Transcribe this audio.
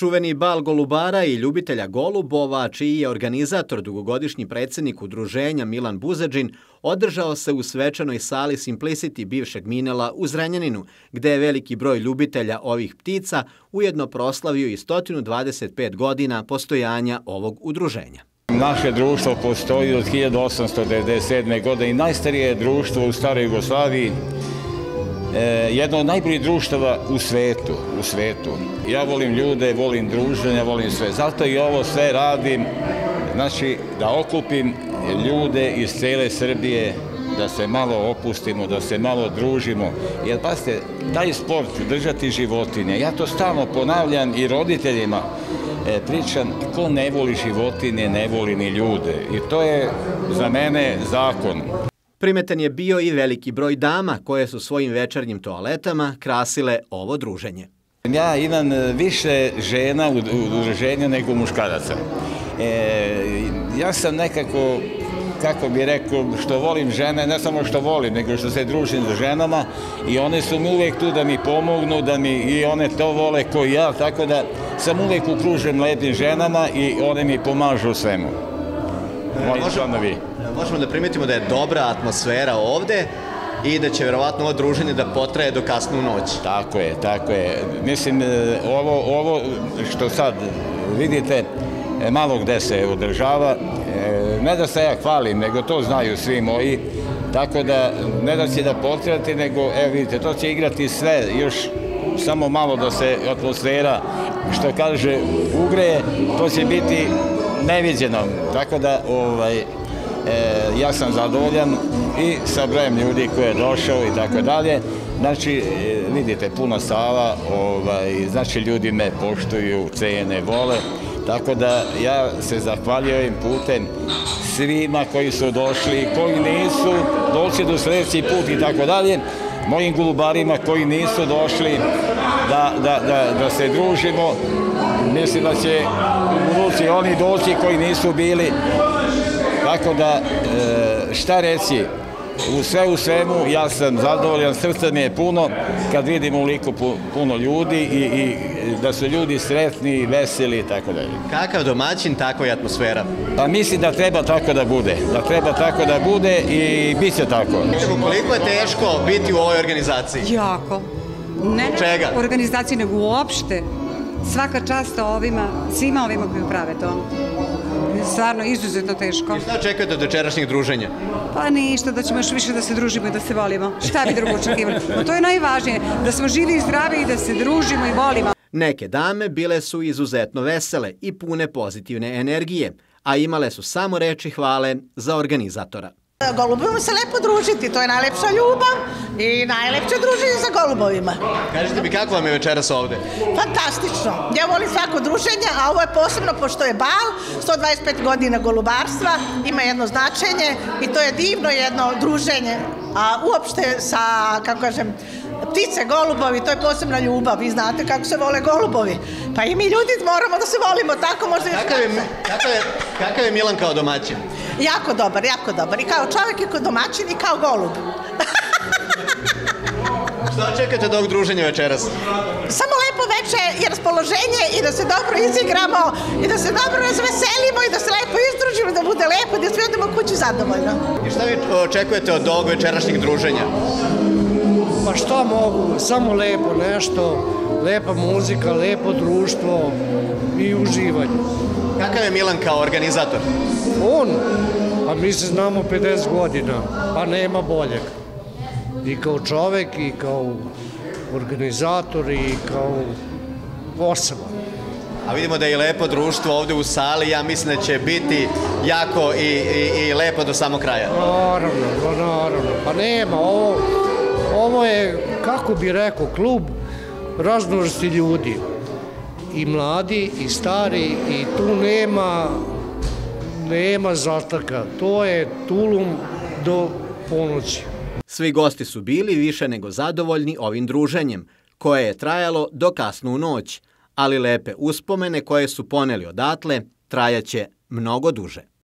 Čuveni bal golubara i ljubitelja golubova, čiji je organizator dugogodišnji predsjednik udruženja Milan Buzedžin, održao se u svečanoj sali Simplicity bivšeg Minela u Zrenjaninu, gde je veliki broj ljubitelja ovih ptica ujedno proslavio i 125 godina postojanja ovog udruženja. Naše društvo postoji od 1897. godine i najstarije je društvo u staroj Jugoslaviji, jedno od najboljih društava u svetu. Ja volim ljude, volim druženja, volim sve. Zato i ovo sve radim, znači da okupim ljude iz cele Srbije, da se malo opustimo, da se malo družimo. Jer, pazite, taj sport, držati životinje, ja to stalno ponavljam i roditeljima pričam, ko ne voli životinje, ne voli ni ljude. I to je za mene zakon. Primetan je bio i veliki broj dama koje su svojim večernjim toaletama krasile ovo druženje. Ja imam više žena u udruženju nego muškaraca. Ja sam nekako, kako bih rekao, što volim žene, ne samo što volim, nego što se družim sa ženama i one su mi uvijek tu da mi pomognu, i one to vole kao ja, tako da sam uvijek okružen lepim ženama i one mi pomažu u svemu. Možemo da primetimo da je dobra atmosfera ovde i da će verovatno ovo druženje da potraje do kasnu noć. Tako je. Mislim, ovo što sad vidite, malo gde se održava, ne da se ja hvalim, nego to znaju svi moji, tako da ne da će da potrati, nego, evo vidite, to će igrati sve, još samo malo da se atmosfera, što kaže, ugreje, to će biti neviđeno, tako da ja sam zadovoljan i sa brojem ljudi koji je došao i tako dalje. Znači, vidite, puna sala, znači ljudi me poštuju, cene, vole, tako da ja se zahvaljujem putem svima koji su došli, koji nisu, doći do sljedeći put i tako dalje, mojim golubarima koji nisu došli da se družimo. Mislim da će u budući oni doći koji nisu bili, tako da šta reći, sve u svemu ja sam zadovoljan, srce mi je puno kad vidim ovoliko puno ljudi i da su ljudi sretni, veseli i tako dalje. Kakav domaćin, takva je atmosfera? Pa mislim da treba tako da bude i bit će tako. Koliko je teško biti u ovoj organizaciji? Jako. Ne u organizaciji, nego uopšte. Svaka čast svima ovima koji prave to. Stvarno, izuzetno teško. I šta očekujete od večerašnjeg druženja? Pa ništa, da ćemo još više da se družimo i da se volimo. Šta bi drugo očekivali? To je najvažnije, da smo živi i zdravi i da se družimo i volimo. Neke dame bile su izuzetno vesele i pune pozitivne energije, a imale su samo reči hvale za organizatora. Golubovima se lepo družiti, to je najlepša ljubav i najlepše druženje sa golubovima. Kažite mi, kako vam je večeras ovde? Fantastično. Ja volim svako druženje, a ovo je posebno pošto je bal, 125 godina golubarstva, ima jedno značenje i to je divno jedno druženje. A uopšte sa, kako kažem, ptice, golubovi, to je posebna ljubav. Vi znate kako se vole golubovi. Pa i mi ljudi moramo da se volimo, tako možda i Kakav je Milan kao domaćin? Jako dobar. I kao čovjek, i kao domaćin, i kao golub. Šta očekujete od ovog druženja večeras? Samo lepo veče i raspoloženje i da se dobro izigramo i da se dobro razveselimo i da se lepo izdružimo, da bude lepo, da svi odemo kući zadovoljno. I šta vi očekujete od ovog večerašnjeg druženja? Pa šta mogu, samo lepo nešto, lepa muzika, lepo društvo i uživanje. Kakav je Milan kao organizator? Pa mi se znamo 50 godina, pa nema boljeg. I kao čovek, i kao organizator, i kao osoba. A vidimo da je lepo društvo ovde u sali, ja mislim da će biti jako i lepo do samog kraja. Naravno. Pa nema, ovo je, kako bi rekao, klub raznovrsti ljudi. I mladi, i stari, i tu nema zatlaka. To je tulum do ponoći. Svi gosti su bili više nego zadovoljni ovim druženjem, koje je trajalo do kasnu noć, ali lepe uspomene koje su poneli odatle trajaće mnogo duže.